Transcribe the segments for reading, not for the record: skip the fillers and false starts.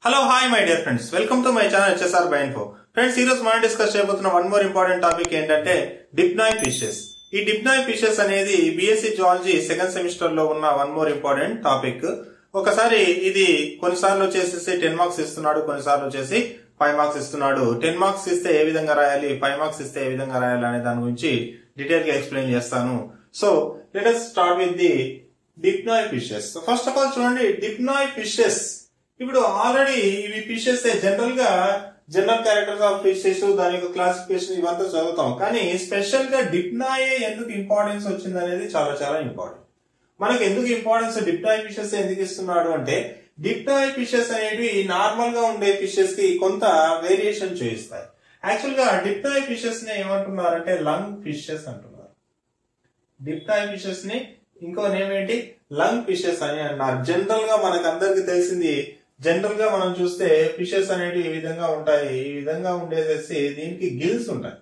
Hello hi my dear friends, welcome to my channel HSR by info. Friends, ఈ రోజు మనం discuss చేయబోతున్న one more important topic ఏంటంటే Dipnoi fishes. ఈ Dipnoi fishes అనేది BSc zoology second semester లో ఉన్న వన్ మోర్ ఇంపార్టెంట్ టాపిక్. ఒకసారి ఇది కొన్నిసార్లు వచ్చేసి 10 మార్క్స్ ఇస్తున్నాడు, కొన్నిసార్లు వచ్చేసి 5 మార్క్స్ ఇస్తున్నాడు. 10 మార్క్స్ ఇస్తే ఏ విధంగా రాయాలి, 5 మార్క్స్ ఇస్తే ఏ విధంగా రాయాలి అనే దాని గురించి డీటెయిల్ గా ఎక్స్ప్లెయిన్ చేస్తాను. So let us start with the Dipnoi fishes. First of all చూడండి, డిప్నాయ్ ఫిషెస్ ఇప్పుడు ఆల్రెడీ ఇవి ఫిషెస్ జనరల్ గా జనరల్ క్యారెక్టర్స్ ఆఫ్ ఫిషెస్, దాని యొక్క క్లాసిఫికేషన్ ఇవంతా చదువుతాం. కానీ స్పెషల్ గా డిప్నాయ్ ఎందుకు ఇంపార్టెన్స్ వచ్చింది అనేది చాలా చాలా ఇంపార్టెంట్. మనకు ఎందుకు ఇంపార్టెన్స్ డిప్నాయ్ ఫిషెస్ ఎందుకు ఇస్తున్నాడు అంటే, డిప్నాయ్ ఫిషెస్ అనేవి నార్మల్ గా ఉండే ఫిషెస్ కి కొంత వేరియేషన్ చూపిస్తాయి. యాక్చువల్ గా డిప్నాయ్ ఫిషెస్ ని ఏమంటున్నారంటే లంగ్ ఫిషెస్ అంటున్నారు. డిప్నాయ్ ఫిషెస్ ని ఇంకో నేమ్ ఏంటి, లంగ్ ఫిషెస్ అని అన్నారు. జనరల్ గా మనకు అందరికి తెలిసింది, జనరల్ గా మనం చూస్తే ఫిషెస్ అనేవి ఈ విధంగా ఉంటాయి. ఈ విధంగా ఉండేసేసి దీనికి గిల్స్ ఉంటాయి.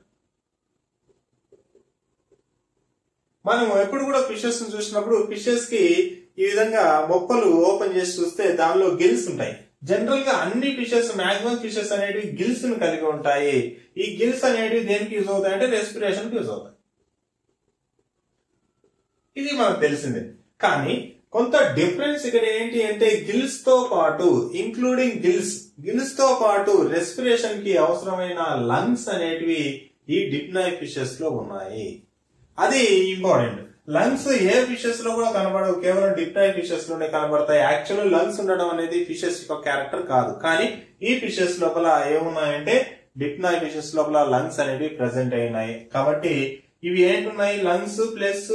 మనం ఎప్పుడు కూడా ఫిషెస్ ని చూసినప్పుడు ఫిషెస్ కి ఈ విధంగా మొప్పలు ఓపెన్ చేసి చూస్తే దానిలో గిల్స్ ఉంటాయి. జనరల్ గా అన్ని ఫిషెస్, మాక్సిమం ఫిషెస్ అనేవి గిల్స్ ను కలిగి ఉంటాయి. ఈ గిల్స్ అనేవి దేనికి యూజ్ అవుతాయి అంటే రెస్పిరేషన్ కి యూజ్ అవుతాయి. ఇది మనకు తెలిసిందే. కానీ కొంత డిఫరెన్స్ ఇక్కడ ఏంటి అంటే, గిల్స్ తో పాటు ఇంక్లూడింగ్ గిల్స్ తో పాటు రెస్పిరేషన్ కి అవసరమైన లంగ్స్ అనేటివి ఈ డిప్నాయ్ ఫిషెస్ లో ఉన్నాయి. అది ఇంపార్టెంట్. లంగ్స్ ఏ ఫిషెస్ లో కూడా కనబడవు, కేవలం డిప్నాయ్ ఫిషెస్ లోనే కనబడతాయి. యాక్చువల్ లంగ్స్ ఉండడం అనేది ఫిషెస్ యొక్క క్యారెక్టర్ కాదు. కానీ ఈ ఫిషెస్ లోపల ఏమున్నాయంటే, డిప్నాయ్ ఫిషెస్ లోపల లంగ్స్ అనేవి ప్రెసెంట్ అయినాయి. కాబట్టి ఇవి ఏంటున్నాయి, lungs plus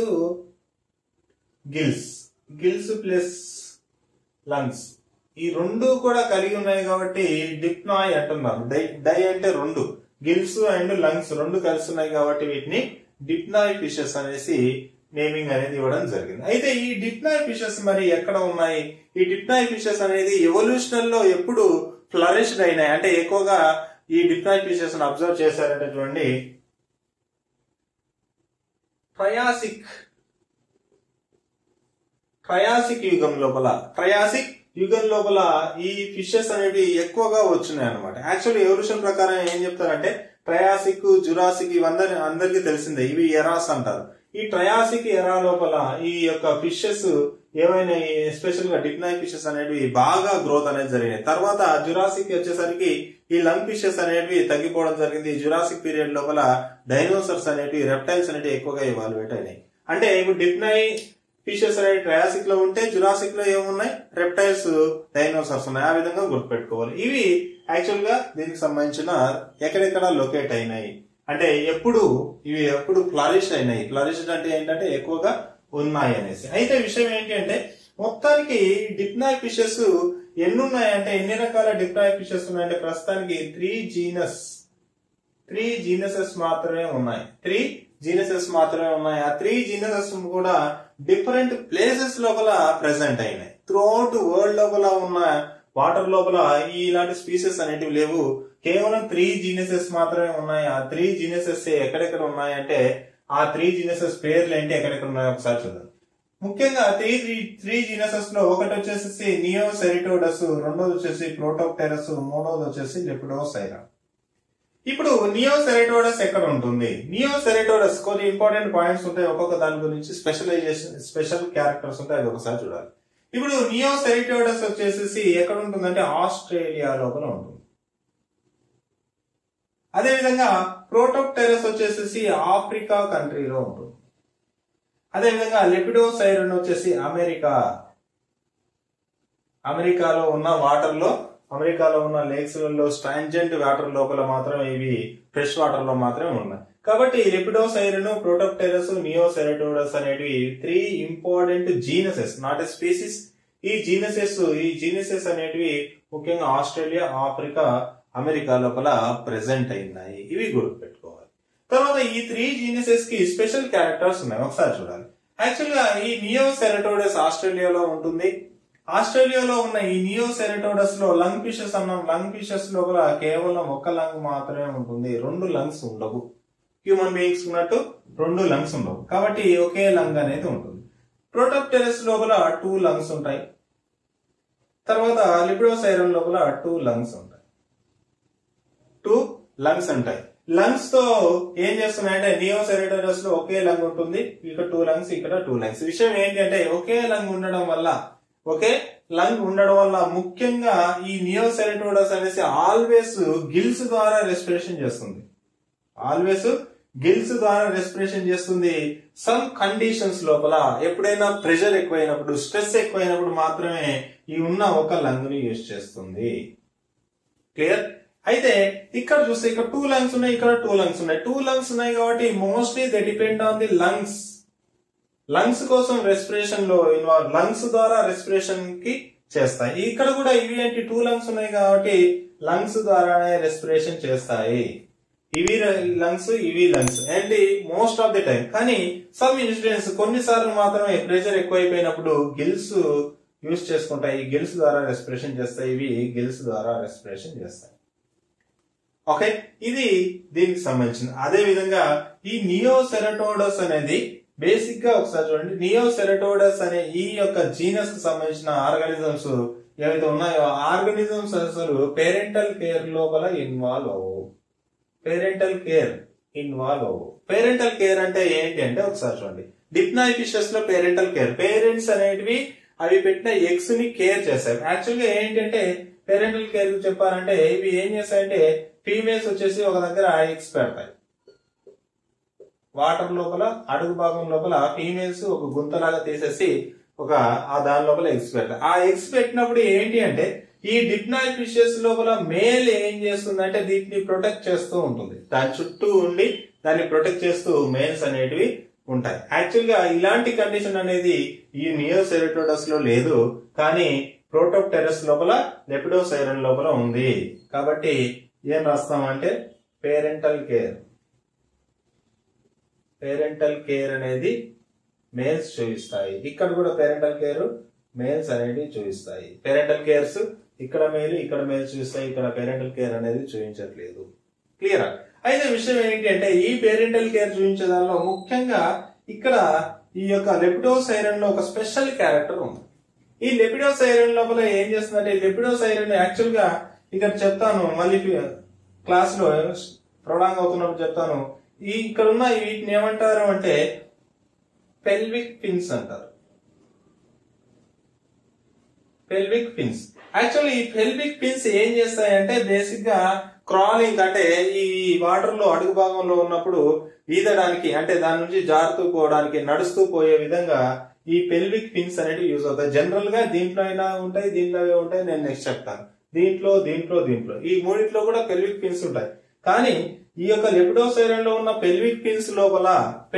gills plus lungs, ఈ రెండు కూడా కలిగి ఉన్నాయి. కాబట్టి డిప్నాయ్ అంటున్నారు. డై అంటే రెండు, గిల్స్ అండ్ లంగ్స్ రెండు కలిసి ఉన్నాయి. కాబట్టి వీటిని డిప్నాయ్ ఫిషెస్ అనేసి నేమింగ్ అనేది ఇవ్వడం జరిగింది. అయితే ఈ డిప్నాయ్ ఫిషెస్ మరి ఎక్కడ ఉన్నాయి? ఈ డిప్నాయ్ ఫిషెస్ అనేది ఎవల్యూషన్ లో ఎప్పుడు ఫ్లరిష్డ్ అయినాయి అంటే, ఎక్కువగా ఈ డిప్నాయ్ ఫిషెస్ అబ్జర్వ్ చేశారంటే చూడండి, ట్రయాసిక్ యుగం లోపల ఈ ఫిషెస్ అనేవి ఎక్కువగా వచ్చినాయి అనమాట. యాక్చువల్లీ ఎవల్యూషన్ ప్రకారం ఏం చెప్తారంటే, ట్రయాసిక్, జురాసిక్ ఇవందరి అందరికీ తెలిసిందే, ఇవి ఎరాస్ అంటారు. ఈ ట్రయాసిక్ ఎరా లోపల ఈ యొక్క ఫిషెస్ ఏమైనా ఎస్పెషల్ గా డిప్నాయ్ ఫిషెస్ అనేవి బాగా గ్రోత్ అనేది జరిగినాయి. తర్వాత జురాసిక్ వచ్చేసరికి ఈ లంగ్ ఫిషెస్ అనేవి తగ్గిపోవడం జరిగింది. జురాసిక్ పీరియడ్ లోపల డైనోసర్స్ అనేవి, రెప్టైల్స్ అనేవి ఎక్కువగా ఇవాల్యుయేట్ అయినాయి. అంటే ఇప్పుడు డిప్నాయ్ ఫిషెస్ అనేవి ట్రయాసిక్ లో ఉంటే, జురాసిక్ లో ఏమున్నాయి, రెప్టైల్స్, డైనోసార్స్ ఉన్నాయి. ఆ విధంగా గుర్తుపెట్టుకోవాలి. ఇవి యాక్చువల్ గా దీనికి సంబంధించిన ఎక్కడెక్కడ లొకేట్ అయినాయి అంటే, ఇవి ఎప్పుడు ఫ్లరిష్ అయినాయి. ఫ్లరిష్డ్ అంటే ఏంటంటే ఎక్కువగా ఉన్నాయి అనేసి. అయితే విషయం ఏంటి అంటే, మొత్తానికి డిప్నాయ్ ఫిషెస్ ఎన్ని ఉన్నాయంటే, ఎన్ని రకాల డిప్నాయ్ ఫిషెస్ ఉన్నాయంటే ప్రస్తుతానికి 3 జీనసెస్ మాత్రమే ఉన్నాయి. 3 జీనసెస్ మాత్రమే ఉన్నాయి. ఆ 3 జీనసెస్ కూడా డిఫరెంట్ ప్లేసెస్ లోపల ప్రెసెంట్ అయినాయి. త్రూ అవుట్ వరల్డ్ లోపల ఉన్న వాటర్ లోపల ఇలాంటి స్పీసెస్ అనేటివి లేవు. కేవలం 3 జీనసెస్ మాత్రమే ఉన్నాయి. ఆ 3 జీనసెస్ ఎక్కడెక్కడ ఉన్నాయంటే, ఆ 3 జీనసెస్ పేర్లు ఏంటి, ఎక్కడెక్కడ ఉన్నాయో ఒకసారి చూద్దాం. ముఖ్యంగా 3 జీనసెస్ లో ఒకటి వచ్చేసి నియోసెరిటోడస్, రెండోది వచ్చేసి ప్రోటోప్టెరస్, మూడోది వచ్చేసి లెపిడోసైరా. ఇప్పుడు నియోసెరిటోడస్ ఎక్కడ ఉంటుంది? నియోసెరిటోడస్ కొన్ని ఇంపార్టెంట్ పాయింట్స్ ఉంటాయి. ఒక్కొక్క దాని గురించి స్పెషల్ క్యారెక్టర్స్ ఉంటాయి. అది ఒకసారి చూడాలి. ఇప్పుడు నియోసెరిటోడస్ వచ్చేసి ఎక్కడ ఉంటుందంటే ఆస్ట్రేలియా లోపల ఉంటుంది. అదేవిధంగా ప్రోటోప్టెరస్ వచ్చేసి ఆఫ్రికా కంట్రీలో ఉంటుంది. అదేవిధంగా లెపిడోసైరన్ వచ్చేసి అమెరికాలో ఉన్న అమెరికాలో ఉన్న లేక్స్ లలో స్టాంజెంట్ వాటర్ లోపల మాత్రం, ఇవి ఫ్రెష్ వాటర్ లో మాత్రమే ఉన్నాయి. కాబట్టి లెపిడోసైరన్, ప్రోటోప్టెరస్, నియోసెరిటోడస్ అనేవి 3 important genuses, not a species. ఈ జీనసెస్ అనేటివి ముఖ్యంగా ఆస్ట్రేలియా, ఆఫ్రికా, అమెరికా లోపల ప్రెసెంట్ అయినాయి. ఇవి గుర్తుపెట్టుకోవాలి. తర్వాత ఈ 3 జీనసెస్ కి స్పెషల్ క్యారెక్టర్స్ ఉన్నాయి. ఒకసారి చూడాలి. యాక్చువల్ గా ఈ నియోసెరిటోడస్ ఆస్ట్రేలియాలో ఉంటుంది. ఆస్ట్రేలియాలో ఉన్న ఈ నియోసెరిటోడస్ లో లంగ్ ఫిషెస్ అన్నాం. లంగ్ ఫిషెస్ లోపల కేవలం ఒక లంగ్ మాత్రమే ఉంటుంది, 2 లంగ్స్ ఉండవు. హ్యూమన్ బీయింగ్స్ ఉన్నట్టు 2 లంగ్స్ ఉండవు. కాబట్టి ఒకే లంగ్ అనేది ఉంటుంది. ప్రోటోప్టెరస్ లోపల 2 లంగ్స్ ఉంటాయి. తర్వాత లిపిడోసైరన్ లోపల 2 లంగ్స్ ఉంటాయి. 2 లంగ్స్ ఉంటాయి. లంగ్స్ తో ఏం చేస్తున్నాయంటే నియోసెరటోడస్ లో ఒకే లంగ్ ఉంటుంది, ఇక్కడ 2 లంగ్స్, ఇక్కడ 2 లంగ్స్. విషయం ఏంటి అంటే ఒకే లంగ్ ఉండడం వల్ల ముఖ్యంగా ఈ నియోసెరటోడస్ అనేసి ఆల్వేస్ గిల్స్ ద్వారా రెస్పిరేషన్ చేస్తుంది. సమ్ కండిషన్స్ లోపల ఎప్పుడైనా ప్రెషర్ ఎక్కువైనప్పుడు, స్ట్రెస్ ఎక్కువైనప్పుడు మాత్రమే ఈ ఉన్న ఒక లంగ్ ని యూజ్ చేస్తుంది. క్లియర్? అయితే ఇక్కడ చూస్తే ఇక్కడ 2 లంగ్స్ ఉన్నాయి, ఇక్కడ 2 లంగ్స్ ఉన్నాయి. 2 లంగ్స్ ఉన్నాయి కాబట్టి mostly they depend on the lungs కోసం రెస్పిరేషన్ లో ఇన్వాల్వ్, లంగ్స్ ద్వారా రెస్పిరేషన్ కి చేస్తాయి. ఇక్కడ కూడా ఇవి ఏంటి 2 లంగ్స్ ఉన్నాయి కాబట్టి లంగ్స్ ద్వారానే రెస్పిరేషన్ చేస్తాయి. ఇవి లంగ్స్ ఏంటి మోస్ట్ ఆఫ్ ది టైం. కానీ సమ్ ఇన్సిడెంట్స్ కొన్నిసార్లు మాత్రమే ప్రెషర్ ఎక్కువైపోయినప్పుడు గిల్స్ యూజ్ చేసుకుంటాయి, గిల్స్ ద్వారా రెస్పిరేషన్ చేస్తాయి, ఇవి గిల్స్ ద్వారా రెస్పిరేషన్ చేస్తాయి. ఓకే, ఇది దీనికి సంబంధించింది. అదే విధంగా ఈ నియోసెరటోడస్ అనేది బేసిక్ గా ఒకసారి చూడండి. నియోసెరటోడస్ అనే ఈ యొక్క జీనస్ కు సంబంధించిన ఆర్గానిజమ్స్ ఏవైతే ఉన్నాయో ఆర్గానిజమ్స్ అసలు పేరెంటల్ కేర్ లోపల ఇన్వాల్వ్ అవ్వవు. పేరెంటల్ కేర్ అంటే ఏంటి అంటే ఒకసారి చూడండి. డిప్నాయ్ ఫిషెస్ లో పేరెంటల్ కేర్, పేరెంట్స్ అనేటివి అవి పెట్టిన ఎగ్స్ ని కేర్ చేస్తాయి. యాక్చువల్ గా ఏంటంటే పేరెంటల్ కేర్ చెప్పారంటే ఇవి ఏం చేస్తాయంటే ఫీమేల్స్ వచ్చేసి ఒక దగ్గర ఎగ్స్ పెడతాయి. వాటర్ లోపల అడుగు భాగం లోపల ఫీమేల్స్ ఒక గుంతలాగా తీసేసి దాని లోపల ఎగ్స్ పెడతాయి. ఆ ఎగ్స్ పెట్టినప్పుడు ఏంటి అంటే ఈ డిప్నాయ్ ఫిషెస్ లోపల మేల్ ఏం చేస్తుందంటే దీన్ని ప్రొటెక్ట్ చేస్తూ ఉంటుంది. దాని చుట్టూ ఉండి దాన్ని ప్రొటెక్ట్ చేస్తూ మేల్స్ అనేటివి ఉంటాయి. యాక్చువల్ గా ఇలాంటి కండిషన్ అనేది ఈ నియోసెరటోడస్ లో లేదు, కానీ ప్రోటోప్టెరస్ లోపల, లెపిడోసైరన్ లోపల ఉంది. కాబట్టి ఏం రాస్తామంటే పేరెంటల్ కేర్ అనేది మేల్స్ చూపిస్తాయి. ఇక్కడ కూడా పేరెంటల్ కేర్ మేల్స్ అనేది చూపిస్తాయి. పేరెంటల్ కేర్స్ ఇక్కడ మేల్స్ చూపిస్తాయి, ఇక్కడ పేరెంటల్ కేర్ అనేది చూపించట్లేదు. క్లియరా? అయితే విషయం ఏంటి అంటే ఈ పేరెంటల్ కేర్ చూపించే దానిలో ముఖ్యంగా ఇక్కడ ఈ యొక్క లెపిడోసైరన్ లో ఒక స్పెషల్ క్యారెక్టర్ ఉంది. ఈ లెపిడోసైరన్ లోపల ఏం చేస్తుందంటే లెపిడోసైరన్ యాక్చువల్ గా ఇక్కడ చెప్తాను, మళ్ళీ క్లాస్ లో ప్రొలాంగ్ అవుతున్నప్పుడు చెప్తాను. ఇక్కడ ఉన్న వీటిని ఏమంటారు అంటే పెల్విక్ ఫిన్స్ అంటారు. యాక్చువల్లీ ఈ పెల్విక్ ఫిన్స్ ఏం చేస్తాయంటే బేసిక్ గా క్రాలింగ్, అంటే ఈ వాటర్ లో అడుగు భాగంలో ఉన్నప్పుడు ఈదడానికి, అంటే దాని నుంచి జారుతూ పోవడానికి, నడుస్తూ పోయే విధంగా ఈ పెల్విక్ ఫిన్స్ అనేవి యూజ్ అవుతాయి. జనరల్ గా దీంట్లో అయినా ఉంటాయి, దీంట్లో ఉంటాయి, నేను నెక్స్ట్ చెప్తాను. దీంట్లో ఈ మూడిట్లో కూడా పెల్విక్ ఫిన్స్ ఉంటాయి. కానీ ఈ యొక్క లెపిడోసైరన్ లో ఉన్న పెల్విక్ ఫిన్స్ లోపల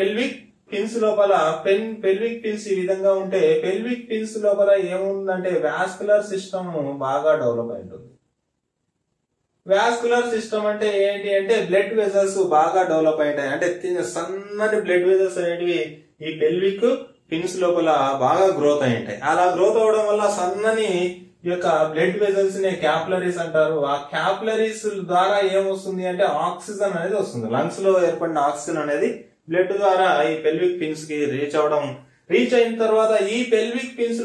పెల్విక్ ఫిన్స్ ఈ విధంగా ఉంటే పెల్విక్ ఫిన్స్ లోపల ఏముందంటే వాస్కులర్ సిస్టమ్ బాగా డెవలప్ అయి ఉంటుంది. వాస్కులర్ సిస్టమ్ అంటే ఏంటి అంటే బ్లడ్ వెజల్స్ బాగా డెవలప్ అయింటాయి. అంటే సన్నని బ్లడ్ వెజల్స్ అనేటివి ఈ పెల్విక్ ఫిన్స్ లోపల బాగా గ్రోత్ అయి ఉంటాయి. అలా గ్రోత్ అవడం వల్ల సన్నని ఈ యొక్క బ్లడ్ వెజల్స్ ని క్యాపిలరీస్ అంటారు. ఆ క్యాపిలరీస్ ద్వారా ఏమొస్తుంది అంటే ఆక్సిజన్ అనేది వస్తుంది. లంగ్స్ లో ఏర్పడిన ఆక్సిజన్ అనేది బ్లడ్ ద్వారా ఈ పెల్విక్ ఫిన్స్ కి రీచ్ అయిన తర్వాత ఈ పెల్విక్ ఫిన్స్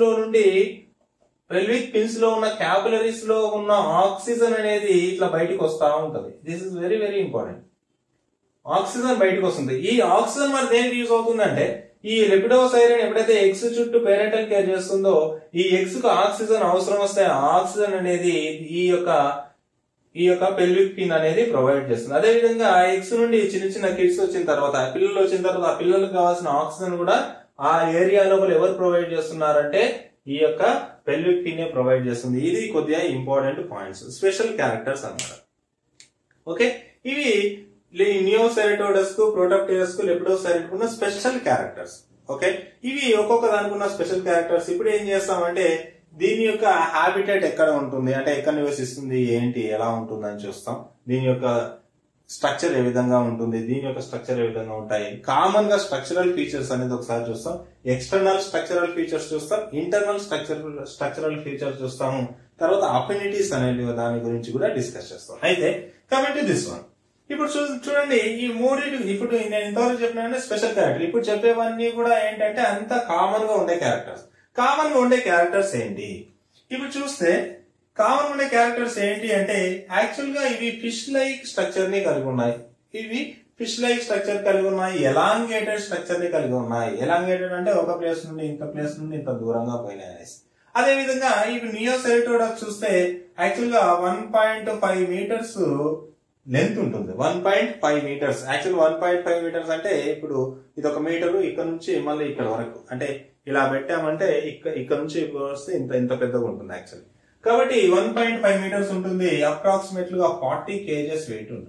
లో ఉన్న క్యాపిలరీస్ లో ఉన్న ఆక్సిజన్ అనేది ఇట్లా బయటకు వస్తా ఉంటది. This is very very important. Oxygen బయటకు వస్తుంది. ఈ ఆక్సిజన్ మరి దేనికి యూజ్ అవుతుందంటే ఈ లెపిడోసైరన్ ఎప్పుడైతే ఎగ్స్ చుట్టూ పేరెంటల్ కేర్ చేస్తుందో ఈ ఎగ్స్ కు ఆక్సిజన్ అవసరం వస్తే ఆక్సిజన్ అనేది ఈ యొక్క పెల్విక్ ఫిన్ అనేది ప్రొవైడ్ చేస్తుంది. అదే విధంగా ఎగ్స్ నుండి చిన్న కిడ్స్ వచ్చిన తర్వాత పిల్లలు వచ్చిన తర్వాత ఆ పిల్లలకు కావాల్సిన ఆక్సిజన్ కూడా ఆ ఏరియా లోపల ఎవరు ప్రొవైడ్ చేస్తున్నారంటే ఈ యొక్క పెల్విక్ ఫిన్ ప్రొవైడ్ చేస్తుంది. ఇది కొద్దిగా ఇంపార్టెంట్ పాయింట్స్, స్పెషల్ క్యారెక్టర్స్ అన్నమాట. ఓకే, ఇవి నియోసెరటోడస్ కు, ప్రోటోప్టెరస్ కు, లెపిడోసైరన్ కు ఉన్న స్పెషల్ క్యారెక్టర్స్. ఓకే, ఇవి ఒక్కొక్క దానికి ఉన్న స్పెషల్ క్యారెక్టర్స్. ఇప్పుడు ఏం చేస్తామంటే దీని యొక్క హ్యాబిటేట్ ఎక్కడ ఉంటుంది, అంటే ఎక్కడ నివసిస్తుంది, ఏంటి, ఎలా ఉంటుంది అని చూస్తాం. దీని యొక్క స్ట్రక్చర్ ఏ విధంగా ఉంటుంది, దీని యొక్క స్ట్రక్చర్ ఏ విధంగా ఉంటాయి. కామన్ గా స్ట్రక్చరల్ ఫీచర్స్ అనేది ఒకసారి చూస్తాం. ఎక్స్టర్నల్ స్ట్రక్చరల్ ఫీచర్స్ చూస్తాం, ఇంటర్నల్ స్ట్రక్చరల్ ఫీచర్స్ చూస్తాము. తర్వాత అఫినిటీస్ అనేవి దాని గురించి కూడా డిస్కస్ చేస్తాం. అయితే కమింగ్ టు దిస్ వన్, ఇప్పుడు చూడండి ఈ మూడింటి, ఇప్పుడు నేను ఇంతవరకు చెప్పిన స్పెషల్ క్యారెక్టర్, ఇప్పుడు చెప్పేవన్నీ కూడా ఏంటంటే అంత కామన్ గా ఉండే క్యారెక్టర్స్. కామన్ గా ఉండే క్యారెక్టర్స్ ఏంటి? ఇప్పుడు చూస్తే కామన్ ఉండే క్యారెక్టర్స్ ఏంటి అంటే యాక్చువల్ గా ఇవి ఫిష్ లైక్ స్ట్రక్చర్ ని కలిగి ఉన్నాయి. ఇవి ఫిష్ లైక్ స్ట్రక్చర్ కలిగి ఉన్నాయి, ఎలాంగేటెడ్ స్ట్రక్చర్ ని కలిగి ఉన్నాయి. ఎలాంగేటెడ్ అంటే ఒక ప్లేస్ నుండి ఇంత ప్లేస్ నుండి ఇంత దూరంగా పోయినాయి అనేసి. అదే విధంగా ఇవి నియోసెరటోడస్ చూస్తే యాక్చువల్ గా 1.5 మీటర్స్ లెంత్ ఉంటుంది. 1.5 మీటర్స్. యాక్చువల్ 1.5 మీటర్స్ అంటే ఇప్పుడు ఇది 1 మీటరు, ఇక్కడ నుంచి మళ్ళీ ఇక్కడ వరకు, అంటే ఇలా పెట్టామంటే ఇక్కడ నుంచి వస్తే ఇంత పెద్దగా ఉంటుంది యాక్చువల్లీ. కాబట్టి 1.5 మీటర్స్ ఉంటుంది. అప్రాక్సిమేట్లీ గా 40 కేజెస్ వెయిట్ ఉంటుంది.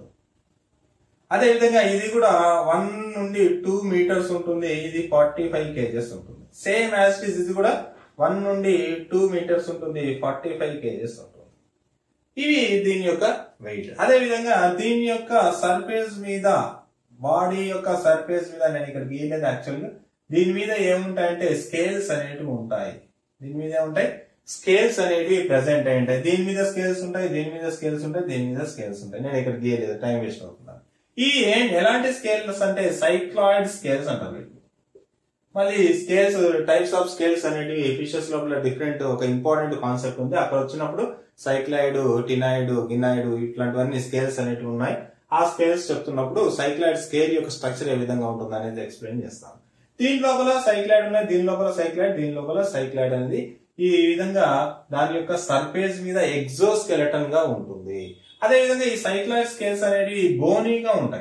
అదే విధంగా ఇది కూడా 1 నుండి 2 మీటర్స్ ఉంటుంది. ఇది 45 కేజెస్ ఉంటుంది. సేమ్ యాజ్ ఇట్ ఈస్ ఇది కూడా 1 నుండి 2 మీటర్స్ ఉంటుంది, 45 కేజెస్ ఉంటుంది. ఇవి దీని యొక్క వెయిట్. అదే విధంగా దీని యొక్క సర్ఫేస్ మీద, బాడీ యొక్క సర్ఫేస్ మీద నేను ఇక్కడ గీయలేదు యాక్చువల్గా. దీని మీద ఏముంటాయంటే స్కేల్స్ అనేటివి ఉంటాయి. దీని మీద ఏముంటాయి? స్కేల్స్ అనేవి ప్రెసెంట్ అయి ఉంటాయి. దీని మీద స్కేల్స్ ఉంటాయి, దీని మీద స్కేల్స్ ఉంటాయి, దీని మీద స్కేల్స్ ఉంటాయి. నేను ఇక్కడ గీయలేదు, టైం వేస్ట్ అవుతున్నాను. ఈ ఎలాంటి స్కేల్స్ అంటే సైక్లాయిడ్ స్కేల్స్ అంటారు. మళ్ళీ స్కేల్స్, టైప్స్ ఆఫ్ స్కేల్స్ అనేటివి ఫిషెస్ లోపల డిఫరెంట్ ఒక ఇంపార్టెంట్ కాన్సెప్ట్ ఉంది. అక్కడ వచ్చినప్పుడు సైక్లాయిడ్, టినాయిడ్, గినాయిడ్ ఇట్లాంటివన్నీ స్కేల్స్ అనేటివి ఉన్నాయి. ఆ స్కేల్స్ చెప్తున్నప్పుడు సైక్లాయిడ్ స్కేల్ యొక్క స్ట్రక్చర్ ఏ విధంగా ఉంటుంది అనేది ఎక్స్ప్లెయిన్ చేస్తాను. దీని లోపల సైక్లాయిడ్ ఉన్నాయి, దీని లోపల సైక్లాయిడ్, దీని లోపల సైక్లాయిడ్ అనేది ఈ విధంగా దాని యొక్క సర్ఫేస్ మీద ఎగ్జోస్కెలటన్ గా ఉంటుంది. అదే విధంగా ఈ సైక్లాయిడ్ స్కేల్స్ అనేవి బోనీగా ఉంటాయి.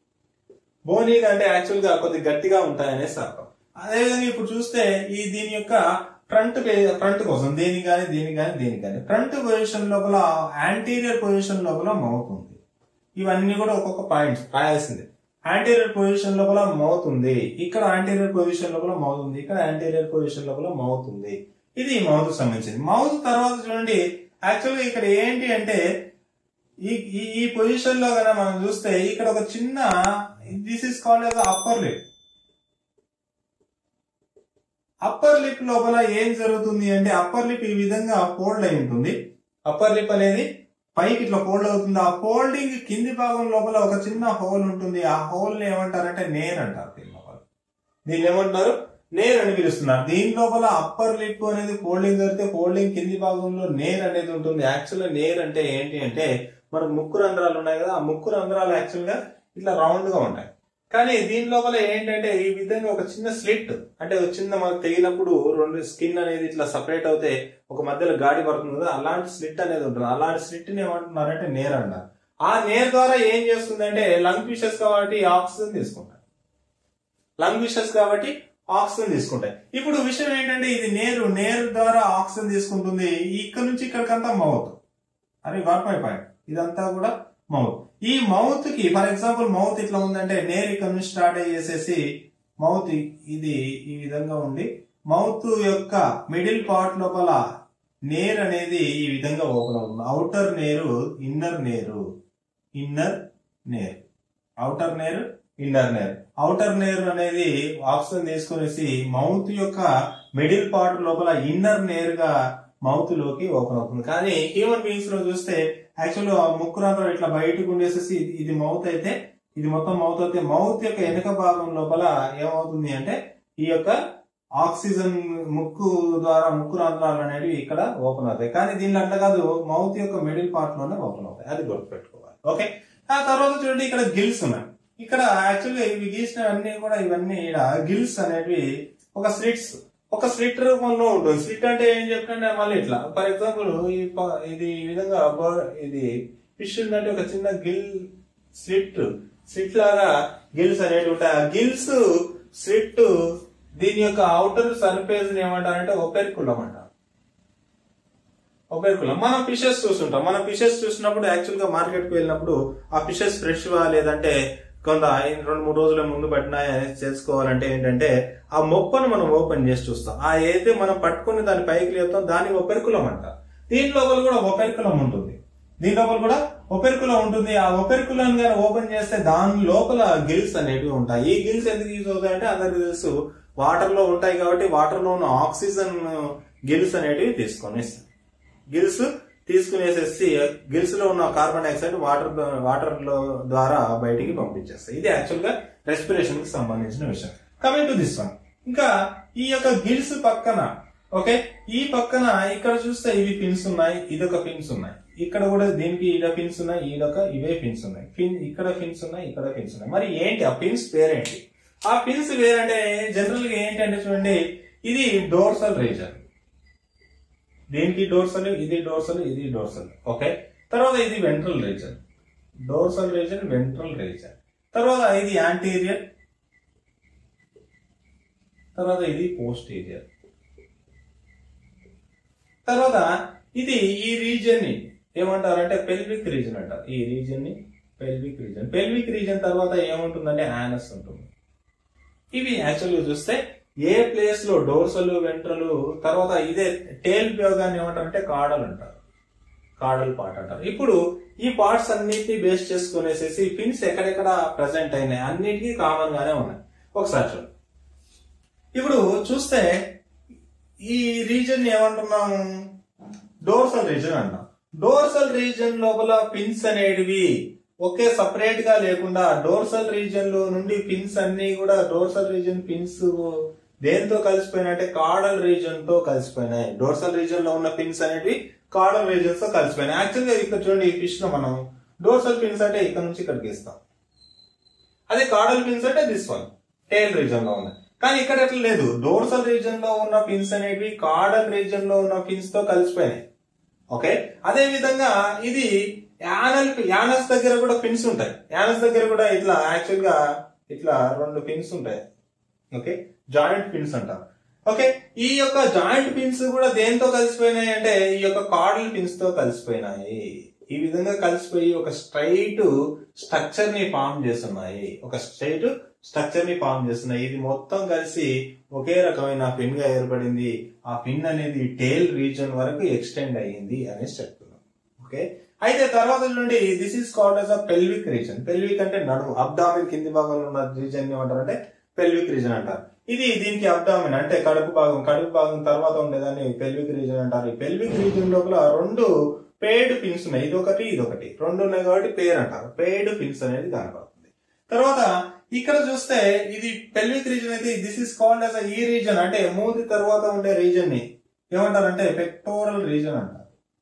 బోనీగా అంటే యాక్చువల్ గా కొద్దిగా గట్టిగా ఉంటాయి అనేసి అర్థం. అదేవిధంగా ఇప్పుడు చూస్తే ఈ దీని యొక్క ఫ్రంట్ కోసం దీనికి కానీ ఫ్రంట్ పొజిషన్ లోపల, యాంటీరియర్ పొజిషన్ లోపల మౌత్ ఉంది. ఇవన్నీ కూడా ఒక్కొక్క పాయింట్స్ రాయాల్సిందే. యాంటీరియర్ పొజిషన్ లోపల మౌత్ ఉంది, ఇక్కడ యాంటీరియర్ పొజిషన్ లోపల మౌత్ ఉంది, ఇక్కడ యాంటీరియర్ పొజిషన్ లోపల మౌత్ ఉంది. ఇది మౌత్ సంబంధించింది. మౌత్ తర్వాత చూడండి, యాక్చువల్గా ఇక్కడ ఏంటి అంటే ఈ పొజిషన్ లో కనుక మనం చూస్తే ఇక్కడ ఒక చిన్న, this is called as upper lip. Upper lip లోపల ఏం జరుగుతుంది అంటే అప్పర్ లిప్ ఈ విధంగా ఫోల్డ్ అయి ఉంటుంది. అప్పర్ లిప్ అనేది పైకి ఇట్లా ఫోల్డ్ అవుతుంది. ఆ ఫోల్డింగ్ కింది భాగం లోపల ఒక చిన్న హోల్ ఉంటుంది. ఆ హోల్ ని ఏమంటారంటే నేర్ అంటారు. దీని లోపల దీన్ని ఏమంటారు? నేర్ అని పిలుస్తున్నారు. దీని లోపల అప్పర్ లిప్ అనేది ఫోల్డింగ్ జరిగితే ఫోల్డింగ్ కింది భాగంలో నేర్ అనేది ఉంటుంది. యాక్చువల్గా నేర్ అంటే ఏంటి అంటే మనకు ముక్కు రంధ్రాలు ఉన్నాయి కదా, ఆ ముక్కు రంధ్రాలు యాక్చువల్ గా ఇట్లా రౌండ్ గా ఉంటాయి. కానీ దీని లోపల ఏంటంటే ఈ విధంగా ఒక చిన్న స్లిట్, అంటే ఒక చిన్న మనకు తెగినప్పుడు రెండు స్కిన్ అనేది ఇట్లా సపరేట్ అవుతే ఒక మధ్యలో గాడి పడుతుంది కదా, అలాంటి స్లిట్ అనేది ఉంటుంది. అలాంటి స్లిట్ ని ఏమంటున్నారంటే నేర్ అన్నారు. ఆ నేర్ ద్వారా ఏం చేస్తుందంటే లంగ్ ఫిషెస్ కాబట్టి ఆక్సిజన్ తీసుకుంటాయి. లంగ్ ఫిషెస్ కాబట్టి ఆక్సిజన్ తీసుకుంటాయి. ఇప్పుడు విషయం ఏంటంటే ఇది నేరు ద్వారా ఆక్సిజన్ తీసుకుంటుంది. ఇక్కడ నుంచి ఇక్కడికంతా మౌత్. అరే వాట్ మై పాయింట్, ఇదంతా కూడా మౌత్. ఈ మౌత్ కి ఫర్ ఎగ్జాంపుల్ మౌత్ ఇట్లా ఉందంటే నేర్ ఇక్కడ నుంచి స్టార్ట్ అయ్యేసేసి మౌత్ ఇది ఈ విధంగా ఉండి మౌత్ యొక్క మిడిల్ పార్ట్ లోపల నేర్ అనేది ఈ విధంగా ఓపెన్ అవుతుంది. Outer nare, inner nare, outer nare, inner nare. Outer nare అనేది ఆక్సిజన్ తీసుకునేసి మౌత్ యొక్క మిడిల్ పార్ట్ లోపల ఇన్నర్ నేర్ గా మౌత్ లోకి ఓపెన్ అవుతుంది. కానీ హ్యూమన్ బీయింగ్స్ లో చూస్తే యాక్చువల్ ముక్కు రంధ్రం ఇట్లా బయటకు ఉండేసేసి ఇది మౌత్ అయితే, ఇది మొత్తం మౌత్ అయితే మౌత్ యొక్క వెనుక భాగం లోపల ఏమవుతుంది అంటే ఈ యొక్క ఆక్సిజన్ ముక్కు ద్వారా ముక్కు రంధ్రాలు అనేవి ఇక్కడ ఓపెన్ అవుతాయి. కానీ దీనిలో అట్లా కాదు, మౌత్ యొక్క మిడిల్ పార్ట్ లోనే ఓపెన్ అవుతాయి. అది గుర్తుపెట్టుకోవాలి. ఓకే. ఆ తర్వాత చూడండి ఇక్కడ గిల్స్ ఉన్నాయి. ఇక్కడ యాక్చువల్గా ఇవి గీసినవన్నీ కూడా ఇవన్నీ ఇక్కడ గిల్స్ అనేవి ఒక స్లిట్ రూపంలో ఉంటుంది. స్లిట్ అంటే ఏం చెప్తుంటే మళ్ళీ ఇట్లా ఫర్ ఎగ్జాంపుల్ ఇది ఈ విధంగా ఇది ఫిష్ ఉందంటే ఒక చిన్న గిల్ స్లిట్ లాగా గిల్స్ అనేవి ఉంటాయి. ఆ గిల్స్ స్లిట్ దీని యొక్క అవుటర్ సర్ఫేస్ ఏమంటారంటే ఒపెర్కులం అంటారు. ఒపెర్కులం. మనం ఫిషెస్ చూస్తుంటాం. మనం ఫిషెస్ చూసినప్పుడు యాక్చువల్ గా మార్కెట్ కి వెళ్ళినప్పుడు ఆ ఫిషెస్ ఫ్రెష్ వా లేదంటే కొంత 2-3 రోజుల ముందు పట్టినాయని తెలుసుకోవాలంటే ఏంటంటే ఆ మొప్పను మనం ఓపెన్ చేసి చూస్తాం. ఆ ఏదైతే మనం పట్టుకుని దాని పైకి లేపుతాం దాన్ని ఒపెర్కులం అంటారు. దీని లోపల కూడా ఒపెర్కులం ఉంటుంది. ఆ ఒపెర్కులం గాని ఓపెన్ చేస్తే దాని లోపల గిల్స్ అనేవి ఉంటాయి. ఈ గిల్స్ ఎందుకు యూజ్ అవుతాయంటే అందరికి తెలుసు, వాటర్ లో ఉంటాయి కాబట్టి వాటర్ లో ఉన్న ఆక్సిజన్ గిల్స్ అనేటివి తీసుకొనిస్తాయి. గిల్స్ తీసుకునేసేసి గిల్స్ లో ఉన్న కార్బన్ డైఆక్సైడ్ వాటర్ లో ద్వారా బయటికి పంపించేస్తాయి. ఇది యాక్చువల్ గా రెస్పిరేషన్ కి సంబంధించిన విషయం. కమింగ్ టు దిస్ వన్, ఇంకా ఈ యొక్క గిల్స్ పక్కన ఓకే, ఈ పక్కన ఇక్కడ చూస్తే ఇవి పిన్స్ ఉన్నాయి, ఇదొక పిన్స్ ఉన్నాయి, ఇక్కడ కూడా దీనికి ఈడ పిన్స్ ఉన్నాయి, ఇవే పిన్స్ ఉన్నాయి, ఇక్కడ పిన్స్ ఉన్నాయి, ఇక్కడ పిన్స్ ఉన్నాయి. మరి ఏంటి ఆ పిన్స్ పేరేంటి? ఆ పిన్స్ పేరంటే జనరల్ గా ఏంటంటే చూడండి, ఇది డోర్సల్ రీజన్, దీనికి డోర్సల్, ఇది డోర్సల్, ఇది డోర్సల్. ఓకే, తర్వాత ఇది ventral region, dorsal region, ventral region. తర్వాత ఇది యాంటీరియర్, తర్వాత ఇది పోస్టీరియర్. తర్వాత ఇది ఈ రీజన్ ని ఏమంటారంటే పెల్విక్ రీజన్ అంటారు. ఈ రీజన్ ని పెల్విక్ రీజన్. పెల్విక్ రీజన్ తర్వాత ఏముంటుందంటే యానస్ ఉంటుంది. ఇవి యాక్చువల్గా చూస్తే ఏ ప్లేస్ లో డోర్సల్, వెంట్రల్, తర్వాత ఇదే టేల్ భాగాన్ని ఏమంటారంటే కాడల్ అంటారు, కాడల్ పార్ట్ అంటారు. ఇప్పుడు ఈ పార్ట్స్ అన్నిటిని బేస్ చేసుకునేసేసి పిన్స్ ఎక్కడెక్కడ ప్రెసెంట్ అయినాయి అన్నిటికీ కామన్ గానే ఉన్నాయి. ఒకసారి చూడండి, ఇప్పుడు చూస్తే ఈ రీజన్ ఏమంటున్నాము, డోర్సల్ రీజన్ అంటాం. డోర్సల్ రీజన్ లోపల పిన్స్ అనేటివి ఒకే సపరేట్ గా లేకుండా డోర్సల్ రీజన్ లో నుండి పిన్స్ అన్ని కూడా డోర్సల్ రీజన్ పిన్స్ దేంతో కలిసిపోయినాయి అంటే కాడల్ రీజన్ తో కలిసిపోయినాయి. డోర్సల్ రీజన్ లో ఉన్న పిన్స్ అనేటివి కాడల్ రీజన్స్ తో కలిసిపోయినాయి. యాక్చువల్ గా ఇక్కడ చూడండి, ఈ ఫిష్ లో మనం డోర్సల్ పిన్స్ అంటే ఇక్కడ నుంచి ఇక్కడికి ఇస్తాం, అదే కాడల్ పిన్స్ అంటే దిస్ వన్ టేల్ రీజన్ లో ఉన్నాయి. కానీ ఇక్కడ ఎట్లా లేదు, డోర్సల్ రీజన్ లో ఉన్న పిన్స్ అనేవి కాడల్ రీజన్ లో ఉన్న పిన్స్ తో కలిసిపోయినాయి. ఓకే, అదే విధంగా ఇది యానస్ దగ్గర కూడా పిన్స్ ఉంటాయి. యానస్ దగ్గర కూడా ఇట్లా యాక్చువల్ గా ఇట్లా రెండు పిన్స్ ఉంటాయి. ఓకే, జాయింట్ పిన్స్ అంటాం. ఓకే, ఈ యొక్క జాయింట్ పిన్స్ కూడా దేంతో కలిసిపోయినాయి అంటే ఈ యొక్క కాడల్ పిన్స్ తో కలిసిపోయినాయి. ఈ విధంగా కలిసిపోయి ఒక స్ట్రైట్ స్ట్రక్చర్ ని ఫామ్ చేస్తున్నాయి, ఒక స్ట్రైట్ స్ట్రక్చర్ ని ఫామ్ చేస్తున్నాయి. ఇది మొత్తం కలిసి ఒకే రకమైన పిన్ గా ఏర్పడింది. ఆ పిన్ అనేది టేల్ రీజన్ వరకు ఎక్స్టెండ్ అయ్యింది అనేసి చెప్తున్నాం. ఓకే, అయితే తర్వాత నుండి this is called as a pelvic region. Pelvic అంటే నడుము, అబ్డామిన్ కింది భాగంలో ఉన్న రీజన్ ఏమంటారంటే పెల్విక్ రీజన్ అంటారు. ఇది దీనికి అబ్డామిన్ అంటే కడుపు భాగం తర్వాత ఉండేదాన్ని పెల్విక్ రీజన్ అంటారు. ఈ పెల్విక్ రీజన్ లోపల రెండు పేడ్ పిన్స్ ఉన్నాయి, ఇదొకటి రెండు ఉన్నాయి కాబట్టి పేర్ అంటారు. పేడ్ పిన్స్ అనేది కనపడుతుంది. తర్వాత ఇక్కడ చూస్తే ఇది పెల్విక్ రీజన్ అయితే దిస్ ఈస్ కాల్డ్ as ఈ రీజన్ అంటే మూతి తర్వాత ఉండే రీజన్ ని ఏమంటారంటే పెక్టోరల్ రీజన్ అంటారు.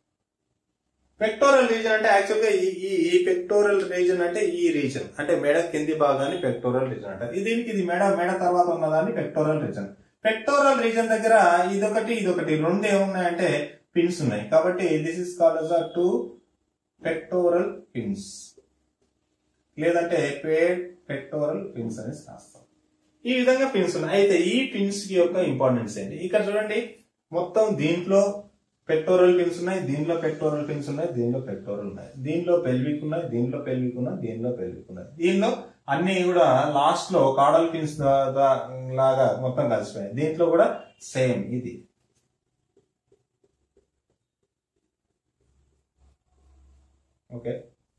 పెక్టోరల్ రీజన్ అంటే యాక్చువల్ గా ఈ పెక్టోరల్ రీజన్ అంటే ఈ రీజన్ అంటే మెడ కింది భాగాన్ని పెక్టోరల్ రీజన్ అంటారు. ఇది మెడ తర్వాత ఉన్నదాన్ని పెక్టోరల్ రీజన్. పెక్టోరల్ రీజన్ దగ్గర ఇదొకటి రెండు ఏమున్నాయంటే పిన్స్ ఉన్నాయి కాబట్టి this is called as two pectoral fins, లేదంటే పెక్టోరల్ పిన్స్ అనేసి రాస్తాం. ఈ విధంగా పిన్స్ ఉన్నాయి. అయితే ఈ పిన్స్ యొక్క ఇంపార్టెన్స్ ఏంటి, ఇక్కడ చూడండి మొత్తం దీంట్లో పెక్టోరల్ పిన్స్ ఉన్నాయి, దీంట్లో పెక్టోరల్ పిన్స్ ఉన్నాయి, దీంట్లో పెక్టోరల్ ఉన్నాయి, దీంట్లో పెల్విక్ ఉన్నాయి, దీంట్లో పెల్విక్ ఉన్నాయి, దీంట్లో పెల్విక్ ఉన్నాయి. దీనిలో అన్ని కూడా లాస్ట్ లో కాడల్ పిన్స్ లాగా మొత్తం కలిసిపోయాయి. దీంట్లో కూడా సేమ్ ఇది. ఓకే,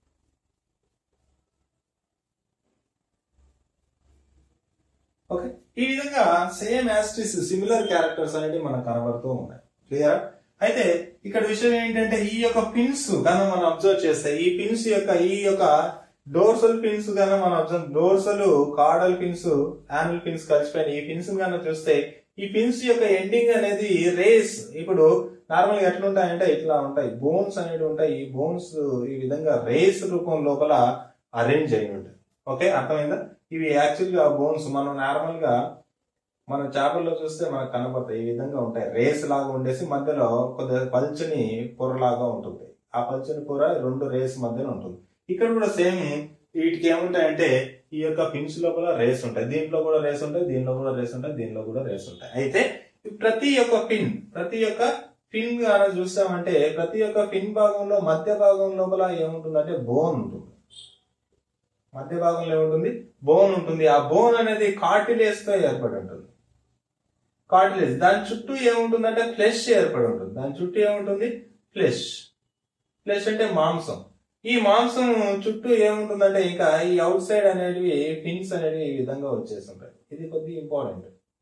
ఓకే, ఈ విధంగా సేమ్ యాస్టిస్ సిమిలర్ క్యారెక్టర్స్ అనేవి మనకు కనబడుతూ ఉన్నాయి. క్లియర్? అయితే ఇక్కడ విషయం ఏంటంటే ఈ యొక్క పిన్స్ గాన మనం అబ్జర్వ్ చేస్తే ఈ పిన్స్ ఈ యొక్క డోర్సల్ పిన్స్ గాన మనం observe, dorsal, caudal fins, anal fins కలిసిపోయిన ఈ పిన్స్ గాన చూస్తే ఈ పిన్స్ యొక్క ఎండింగ్ అనేది రేస్. ఇప్పుడు నార్మల్ గా ఎట్లుంటాయంటే ఇట్లా ఉంటాయి, బోన్స్ అనేవి ఉంటాయి. ఈ బోన్స్ ఈ విధంగా రేస్ రూపం లోపల అరేంజ్ అయి ఉంటాయి. ఓకే, అర్థమైందా? ఇవి యాక్చువల్ గా బోన్స్ మనం నార్మల్ గా మన చేపల్లో చూస్తే మనకు కనపడతాయి. ఈ విధంగా ఉంటాయి, రేస్ లాగా ఉండేసి మధ్యలో కొద్దిగా పల్చని పొరలాగా ఉంటుంది. ఆ పల్చని పొర రెండు రేస్ మధ్యలో ఉంటుంది. ఇక్కడ కూడా సేమ్ వీటికి ఏముంటాయంటే ఈ యొక్క పిన్స్ లోపల రేస్ ఉంటాయి, దీంట్లో కూడా రేస్ ఉంటాయి, దీనిలో కూడా రేస్ ఉంటాయి, దీనిలో కూడా రేస్ ఉంటాయి. అయితే ప్రతి ఒక్క పిన్ చూస్తామంటే ప్రతి ఒక్క పిన్ భాగంలో మధ్య భాగం లోపల ఏముంటుందంటే బోన్ ఉంటుంది. మధ్య భాగంలో ఏముంటుంది? బోన్ ఉంటుంది. ఆ బోన్ అనేది కార్టిలేజ్ తో ఏర్పడి ఉంటుంది. కార్టిలేజ్ దాని చుట్టూ ఏముంటుందంటే ఫ్లెష్ ఏర్పడి ఉంటుంది. దాని చుట్టూ ఏముంటుంది? ఫ్లెష్ అంటే మాంసం. ఈ మాంసం చుట్టూ ఏముంటుందంటే ఇంకా ఈ అవుట్ సైడ్ అనేటివి పిన్స్ అనేవి ఈ విధంగా వచ్చేస్తుంటాయి. ఇది కొద్దిగా ఇంపార్టెంట్.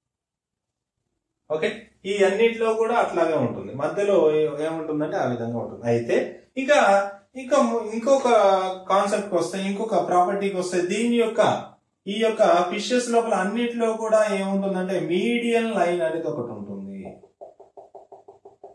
ఓకే, ఈ అన్నిటిలో కూడా అట్లాగే ఉంటుంది. మధ్యలో ఏముంటుందంటే ఆ విధంగా ఉంటుంది. అయితే ఇంకా ఇంకొక కాన్సెప్ట్ వస్తే, ఇంకొక ప్రాపర్టీకి వస్తే, ఈ యొక్క ఫిషెస్ లోపల అన్నిటిలో కూడా ఏముంటుందంటే మీడియన్ లైన్ అనేది ఒకటి ఉంటుంది.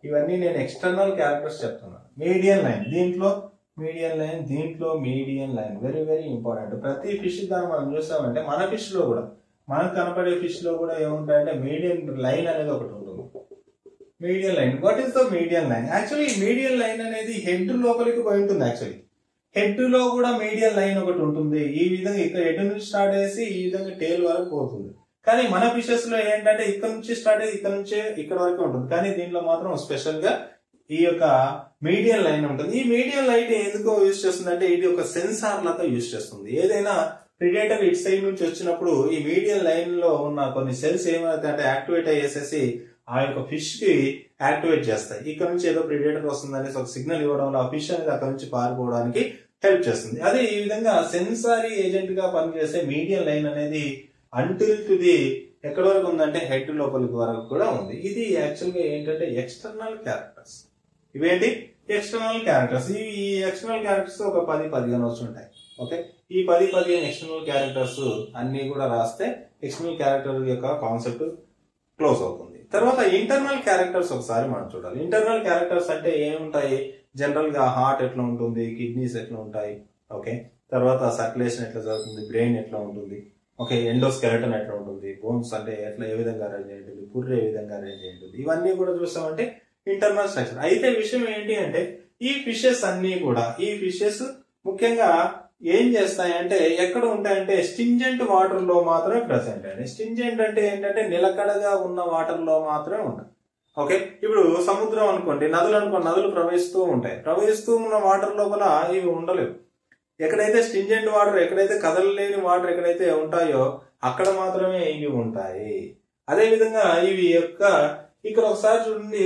ఇవన్నీ నేను ఎక్స్టర్నల్ క్యారెక్టర్స్ చెప్తున్నాను. మీడియన్ లైన్, దీంట్లో మీడియన్ లైన్, దీంట్లో median line, very very important. ప్రతి ఫిష్ దాన్ని మనం చూసామంటే మన ఫిష్ లో కూడా, మనకు కనపడే ఫిష్ లో కూడా ఏముంటాయంటే మీడియన్ లైన్ అనేది ఒకటి ఉంటుంది. Median line, what is the median line? Actually median line అనేది హెడ్ లోపలికి పోయి ఉంటుంది. యాక్చువల్లీ హెడ్ లో కూడా మీడియన్ లైన్ ఒకటి ఉంటుంది. ఈ విధంగా ఇక్కడ హెడ్ నుంచి స్టార్ట్ చేసి ఈ విధంగా టేల్ వరకు పోతుంది. కానీ మన ఫిషెస్ లో ఏంటంటే ఇక్కడ నుంచి స్టార్ట్ అయ్యి ఇక్కడ నుంచే ఇక్కడ వరకు ఉంటుంది. కానీ దీంట్లో మాత్రం స్పెషల్ గా ఈ యొక్క మీడియన్ లైన్ ఉంటుంది. ఈ మీడియన్ లైన్ ఎందుకో యూజ్ చేస్తుంది అంటే ఇది ఒక సెన్సార్ లాగా యూజ్ చేస్తుంది. ఏదైనా ప్రిడేటర్ ఇట్ సైడ్ నుంచి వచ్చినప్పుడు ఈ మీడియన్ లైన్ లో ఉన్న కొన్ని సెల్స్ ఏమవుతాయంటే యాక్టివేట్ అయ్యేసేసి ఆ యొక్క ఫిష్ కి యాక్టివేట్ చేస్తాయి. ఇక్కడ నుంచి ఏదో ప్రిడేటర్ వస్తుందనేసి ఒక సిగ్నల్ ఇవ్వడం వల్ల ఆ ఫిష్ అనేది అక్కడ నుంచి పారిపోవడానికి హెల్ప్ చేస్తుంది. అదే ఈ విధంగా సెన్సారీ ఏజెంట్ గా పనిచేసే మీడియన్ లైన్ అనేది అంటిల్ టు ది ఎక్కడ వరకు ఉందంటే హెడ్ లోపలికి వరకు కూడా ఉంది. ఇది యాక్చువల్ గా ఏంటంటే ఎక్స్టర్నల్ క్యారెక్టర్స్. ఇవేంటి ఎక్స్టర్నల్ క్యారెక్టర్స్. ఈ ఎక్స్టర్నల్ క్యారెక్టర్స్ ఒక 10-15 వచ్చి ఉంటాయి. ఓకే, ఈ 10-15 ఎక్స్టర్నల్ క్యారెక్టర్స్ అన్ని కూడా రాస్తే ఎక్స్టర్నల్ క్యారెక్టర్ యొక్క కాన్సెప్ట్ క్లోజ్ అవుతుంది. తర్వాత ఇంటర్నల్ క్యారెక్టర్స్ ఒకసారి మనం చూడాలి. ఇంటర్నల్ క్యారెక్టర్స్ అంటే ఏముంటాయి? జనరల్ గా హార్ట్ ఎట్లా ఉంటుంది, కిడ్నీస్ ఎట్లా ఉంటాయి, ఓకే, తర్వాత సర్క్యులేషన్ ఎట్లా జరుగుతుంది, బ్రెయిన్ ఎట్లా ఉంటుంది, ఓకే, ఎండోస్కెలటన్ ఎట్లా ఉంటుంది, బోన్స్ అంటే ఎట్లా ఏ విధంగా అరేంజ్ అయి ఉంటుంది, పుర్రె ఏ విధంగా అరేంజ్ అయి ఉంటుంది, ఇవన్నీ కూడా చూస్తామంటే ఇంటర్నల్ స్ట్రక్చర్. అయితే విషయం ఏంటి అంటే ఈ ఫిషెస్ అన్ని కూడా, ఈ ఫిషెస్ ముఖ్యంగా ఏం చేస్తాయంటే ఎక్కడ ఉంటాయంటే స్టింజెంట్ వాటర్ లో మాత్రమే ప్రెసెంట్ అండి. స్టింజెంట్ అంటే ఏంటంటే నిలకడగా ఉన్న వాటర్ లో మాత్రమే ఉంటాయి. ఓకే, ఇప్పుడు సముద్రం అనుకోండి, నదులు అనుకోండి, నదులు ప్రవహిస్తూ ఉంటాయి. ప్రవహిస్తూ ఉన్న వాటర్ లోపల ఇవి ఉండలేవు. ఎక్కడైతే స్టింజెంట్ వాటర్, ఎక్కడైతే కదలలేని వాటర్ ఎక్కడైతే ఉంటాయో అక్కడ మాత్రమే ఇవి ఉంటాయి. అదే విధంగా ఇవి యొక్క ఇక్కడ ఒకసారి చూడండి,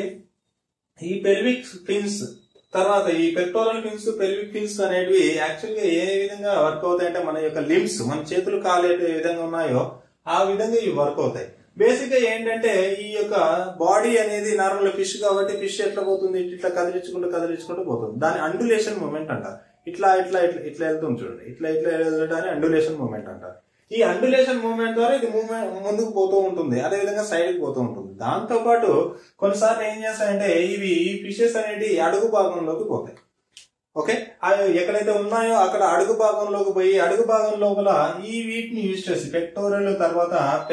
ఈ పెల్విక్ ఫిన్స్ తర్వాత ఈ పెక్టోరల్ ఫిన్స్, పెల్విక్ ఫిన్స్ అనేవి యాక్చువల్ గా ఏ విధంగా వర్క్ అవుతాయంటే మన యొక్క లిమ్స్, మన చేతులు కాలు ఏ విధంగా ఉన్నాయో ఆ విధంగా ఇవి వర్క్ అవుతాయి. బేసిక్ గా ఏంటంటే ఈ యొక్క బాడీ అనేది నార్మల్ ఫిష్ కాబట్టి ఫిష్ ఎట్లా పోతుంది, ఇట్లా కదిలించుకుంటూ పోతుంది. దాని అండులేషన్ మూమెంట్ అంటారు. ఇట్లా ఇట్లా ఇట్లా ఇట్లా వెళ్తుంది చూడండి, ఇట్లా ఇట్లా వెళ్ళడానికి అండులేషన్ మూమెంట్ అంటారు. ఈ అండులేషన్ మూమెంట్ ద్వారా ఇది మూమెంట్ ముందుకు పోతూ ఉంటుంది, అదే విధంగా సైడ్ కి పోతూ ఉంటుంది. దాంతో పాటు కొన్నిసార్లు ఏం చేస్తాయంటే ఇవి ఈ ఫిషెస్ అనేవి అడుగు భాగంలోకి పోతాయి. ఓకే, ఎక్కడైతే ఉన్నాయో అక్కడ అడుగు భాగంలోకి పోయి అడుగు భాగం లోపల ఈ వీటిని యూజ్ చేసి పెక్టోరల్ తర్వాత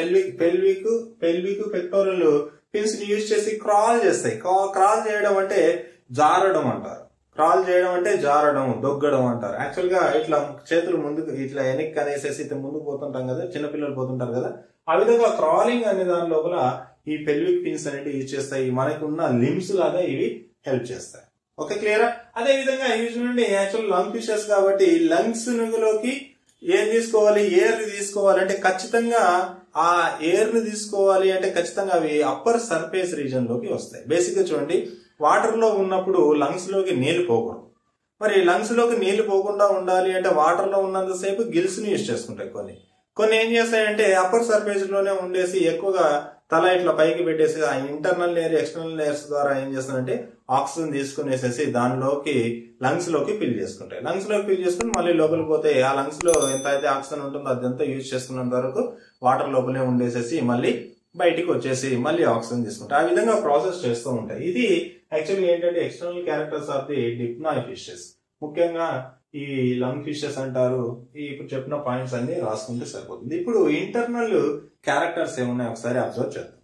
పెల్విక్ పెక్టోరల్ ఫిన్స్ ని యూజ్ చేసి క్రాల్ చేస్తాయి. క్రాల్ చేయడం అంటే జారడం అంటారు. క్రాల్ చేయడం అంటే జారడం, దొగ్గడం అంటారు. యాక్చువల్ గా ఇట్లా చేతులు ముందుకు ఇట్లా వెనక్కి అనేసేసి ఇట్లా ముందుకు పోతుంటాం కదా, చిన్నపిల్లలు పోతుంటారు కదా, ఆ విధంగా క్రాలింగ్ అనే దాని లోపల ఈ పెల్విక్ ఫిన్స్ అనేవి యూజ్ చేస్తాయి. మనకు ఉన్న లిమ్స్ లాగా ఇవి హెల్ప్ చేస్తాయి. ఓకే, క్లియరా? అదే విధంగా ఇవి చూడండి, యాక్చువల్ లంగ్ ఫిషెస్ కాబట్టి లంగ్స్ లోకి ఏం తీసుకోవాలి, ఎయిర్ ని తీసుకోవాలి అంటే ఖచ్చితంగా ఆ ఎయిర్ ని తీసుకోవాలి అంటే ఖచ్చితంగా అవి అప్పర్ సర్ఫేస్ రీజన్ లోకి వస్తాయి. బేసిక్ గా చూడండి, వాటర్ లో ఉన్నప్పుడు లంగ్స్ లోకి నీళ్లు పోకూడదు. మరి లంగ్స్ లోకి నీళ్లు పోకుండా ఉండాలి అంటే వాటర్ లో ఉన్నంతసేపు గిల్స్ ని యూజ్ చేసుకుంటాయి. కొన్ని ఏం చేస్తాయంటే అప్పర్ సర్ఫేస్ లోనే ఉండేసి ఎక్కువగా తల ఇట్లా పైకి పెట్టేసి ఆ ఇంటర్నల్ లేయర్ ఎక్స్టర్నల్ లేయర్స్ ద్వారా ఏం చేస్తారంటే ఆక్సిజన్ తీసుకునేసేసి దానిలోకి లంగ్స్ లోకి ఫిల్ చేసుకుంటాయి. లంగ్స్ లోకి ఫిల్ చేసుకుని మళ్ళీ లోపలికి పోతే ఆ లంగ్స్ లో ఎంత అయితే ఆక్సిజన్ ఉంటుందో అదంతా యూజ్ చేసుకున్నంత వరకు వాటర్ లోపలే ఉండేసేసి మళ్ళీ బయటికి వచ్చేసి మళ్ళీ ఆక్సిజన్ తీసుకుంటాయి. ఆ విధంగా ప్రాసెస్ చేస్తూ ఉంటాయి. ఇది యాక్చువల్లీ ఏంటంటే external characters of the Dipnoi fishes. ముఖ్యంగా ఈ లంగ్ ఫిషెస్ అంటారు. ఇప్పుడు చెప్పిన పాయింట్స్ అన్ని రాసుకుంటే సరిపోతుంది. ఇప్పుడు ఇంటర్నల్ క్యారెక్టర్స్ ఏమున్నాయి ఒకసారి అబ్జర్వ్ చేద్దాం.